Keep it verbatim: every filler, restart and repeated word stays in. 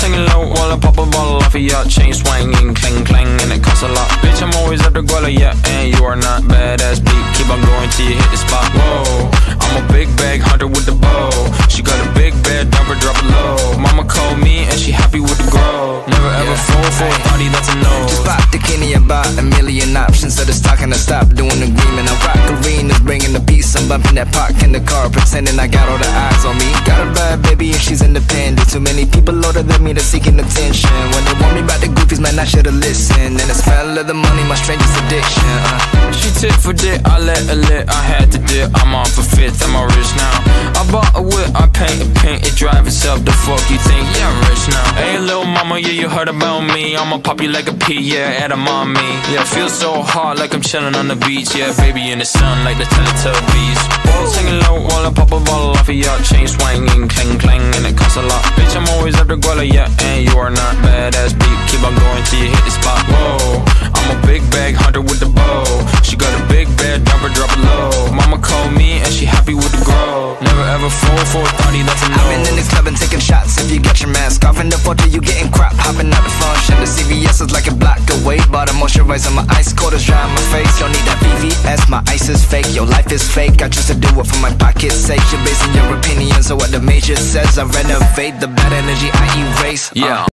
singing low while I pop a bottle off of ya. Chain swinging, clang clang, and it costs a lot. Bitch, I'm always at the guala, yeah, and you are not badass beat. Keep on going till you hit the spot. Whoa, I'm a big bag hunter with the bow. She got a big bed, dumper, drop it low. Mama called me and she happy with the grow. Never ever yeah. fall for a thotty, that's a no. Just pop the Kenny about a million options. So it's talking to stop doing the agreement. I rock arenas, bringing the peace. I'm bumping that park in the car, pretending I got all the eyes on me. Got a bad baby and she's independent. Too many people older than me that's seeking attention. When they want me about the goofies, man, I should've listened. And the smell of the money, my strangest addiction. uh. She tit for dick, I let her lit, I had to dip. I'm on for fifth, I'm all rich now. I bought a whip, I paint a paint, it drive itself. The fuck you think? Yeah, I'm rich now. Hey, little mama, yeah, you heard about me. I'ma pop you like a pea, yeah, at a mommy. Yeah, feel so hot like I'm chilling on the beach. Yeah, baby in the sun like the Teletubbies. Singing low while I pop a bottle off of ya. Chain swinging, clang clang, and it costs a lot. Bitch, I'm always at the guala, yeah, and you are not badass beat. Keep on going till you hit the spot. Whoa, I'm a big bag hunter with the bow. She got a big bed, dumper, drop it low. Mama called me and she happy with the grow. Never ever fall for a thotty, that's a no. I've been in this club and taking shots. If you got your mask off in the photo, you getting crap. Hopping out the function, the C V S is like a block away. Bought a moisturizer, my ice cold is dry on my face. Don't need that V V S, my ice is fake. Your life is fake, I choose to do it for my pocket's sake. You're basing your opinions on what the major says. I renovate the bad energy, I erase. uh. Yeah.